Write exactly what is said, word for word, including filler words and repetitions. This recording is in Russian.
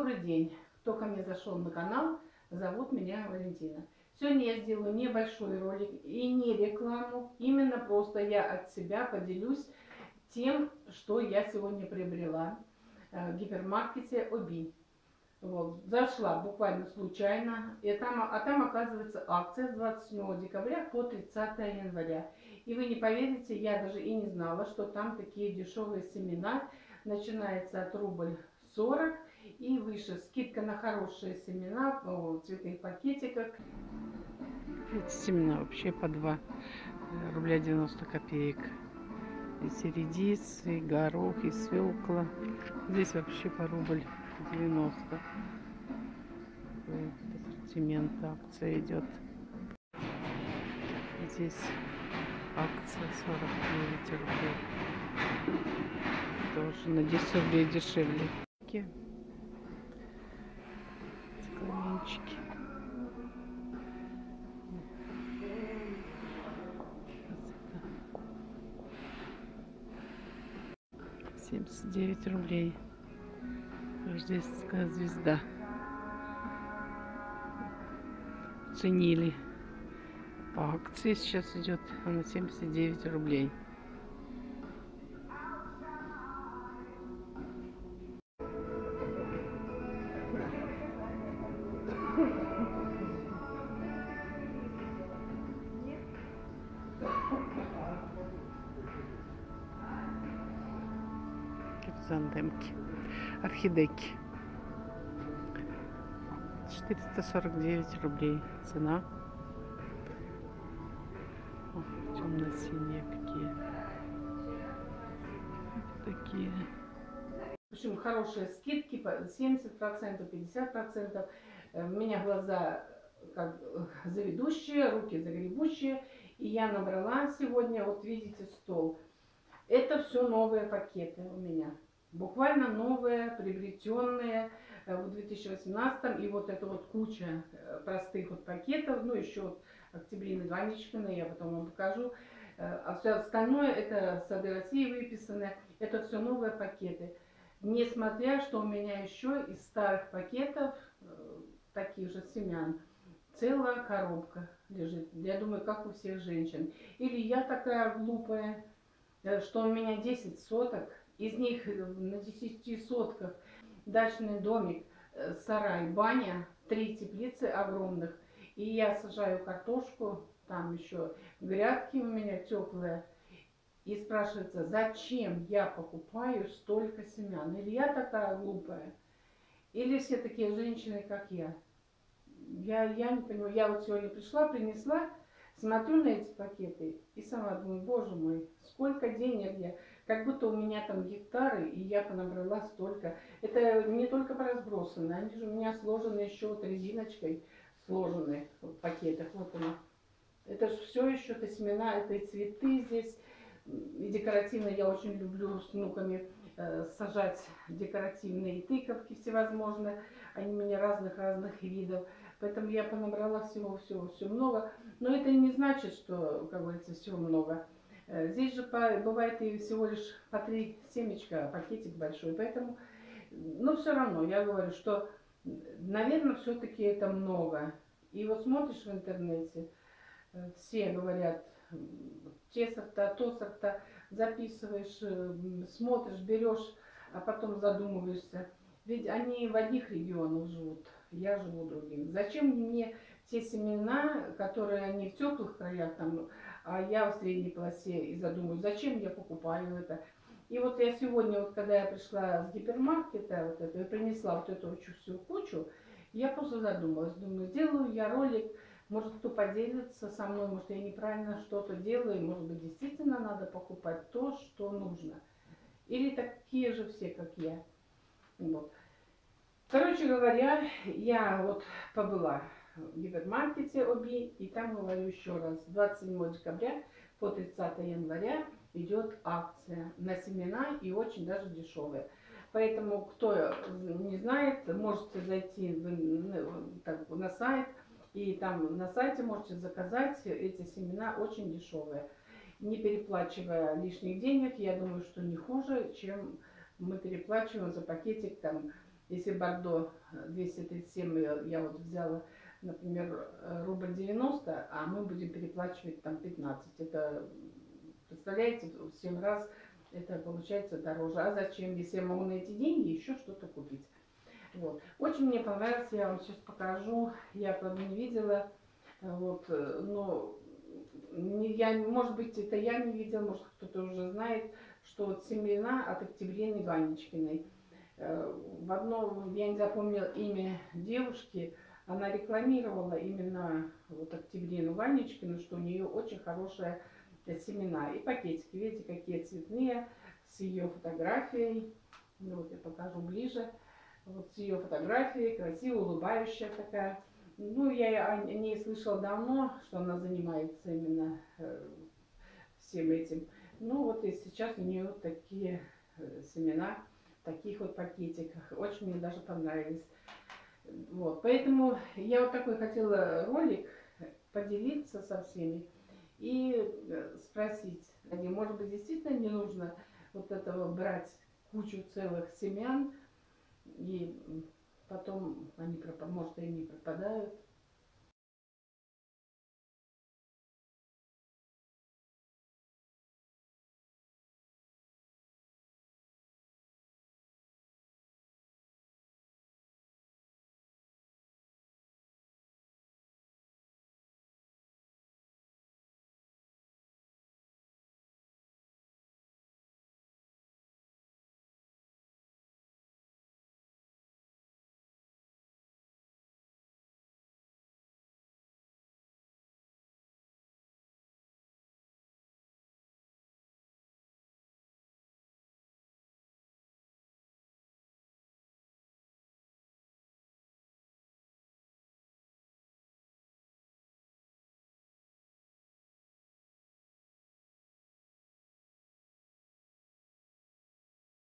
Добрый день! Кто ко мне зашел на канал, зовут меня Валентина. Сегодня я сделаю небольшой ролик и не рекламу, именно просто я от себя поделюсь тем, что я сегодня приобрела в гипермаркете Оби. Вот, зашла буквально случайно, и там, а там оказывается акция с двадцать седьмого декабря по тридцатое января. И вы не поверите, я даже и не знала, что там такие дешевые семена, начинается от рубль сорок и выше. Скидка на хорошие семена в цветных пакетиках. Эти семена вообще по два рубля девяносто копеек. И редис, и горох, и свекла. Здесь вообще по рубль девяносто. Ассортимент, акция идет. Здесь акция сорок девять рублей. Тоже на десять рублей дешевле. Склянчики. семьдесят девять рублей. Рождественская звезда. Ценили. По акции сейчас идет на семьдесят девять рублей. Хризантемки, орхидейки. четыреста сорок девять рублей цена. Темно-синие какие. Такие. В общем, хорошие скидки, семьдесят процентов, пятьдесят процентов. У меня глаза как заведущие, руки загребущие. И я набрала сегодня, вот видите, стол. Это все новые пакеты у меня. Буквально новые, приобретенные в две тысячи восемнадцатом. И вот это вот куча простых вот пакетов. Ну, еще вот октябрины, ванечкины, я потом вам покажу. А все остальное это Сады России выписано. Это все новые пакеты. Несмотря, что у меня еще из старых пакетов, таких же семян, целая коробка лежит. Я думаю, как у всех женщин. Или я такая глупая, что у меня десять соток, из них на десяти сотках дачный домик, сарай, баня, три теплицы огромных. И я сажаю картошку, там еще грядки у меня теплые. И спрашивается, зачем я покупаю столько семян? Или я такая глупая? Или все такие женщины, как я? Я, я не понимаю. Я вот сегодня пришла, принесла, смотрю на эти пакеты и сама думаю, боже мой, сколько денег я. Как будто у меня там гектары, и я понабрала столько. Это не только разбросаны, они же у меня сложены еще вот резиночкой, сложены в пакетах. Вот они. Это же все еще, это семена, это и цветы здесь. И декоративно я очень люблю с внуками э, сажать декоративные тыковки всевозможные. Они у меня разных-разных видов. Поэтому я понабрала всего-всего-все много. Но это не значит, что, как говорится, всего много. Э, здесь же по, бывает и всего лишь по три семечка, пакетик большой. Поэтому, но все равно, я говорю, что, наверное, все-таки это много. И вот смотришь в интернете, э, все говорят, те сорта, то сорта, записываешь, смотришь, берешь, а потом задумываешься. Ведь они в одних регионах живут, я живу в других. Зачем мне те семена, которые они в теплых краях, там, а я в средней полосе, и задумываюсь, зачем я покупаю это. И вот я сегодня, вот когда я пришла с гипермаркета, вот это, и принесла вот эту всю кучу, я просто задумалась, думаю, сделаю я ролик. Может, кто поделится со мной, может, я неправильно что-то делаю, может быть, действительно надо покупать то, что нужно. Или такие же все, как я. Вот. Короче говоря, я вот побыла в гипермаркете Оби, и там, говорю еще раз, двадцать седьмого декабря по тридцатое января идет акция на семена и очень даже дешевые. Поэтому, кто не знает, можете зайти на сайт. И там на сайте можете заказать эти семена очень дешевые, не переплачивая лишних денег. Я думаю, что не хуже, чем мы переплачиваем за пакетик там Если бордо двести тридцать семь, я, я вот взяла, например, рубль девяносто, а мы будем переплачивать там пятнадцать. Это, представляете, в семь раз это получается дороже. А зачем, если я могу на эти деньги еще что-то купить? Вот. Очень мне понравилось, я вам сейчас покажу. Я, правда, не видела, вот, но не, я, может быть, это я не видела, может, кто-то уже знает, что вот семена от Октябрины Ванечкиной. В одном, я не запомнила имя девушки, она рекламировала именно вот Октябрину Ванечкину, что у нее очень хорошие семена. И пакетики, видите, какие цветные, с ее фотографией. Ну, вот я покажу ближе. Вот с ее фотографией, красиво улыбающая такая. Ну, я о ней слышала давно, что она занимается именно э, всем этим. Ну, вот и сейчас у нее вот такие э, семена в таких вот пакетиках. Очень мне даже понравились. Вот, поэтому я вот такой хотела ролик поделиться со всеми и спросить, может быть, действительно не нужно вот этого брать кучу целых семян, и потом они, может, и не пропадают.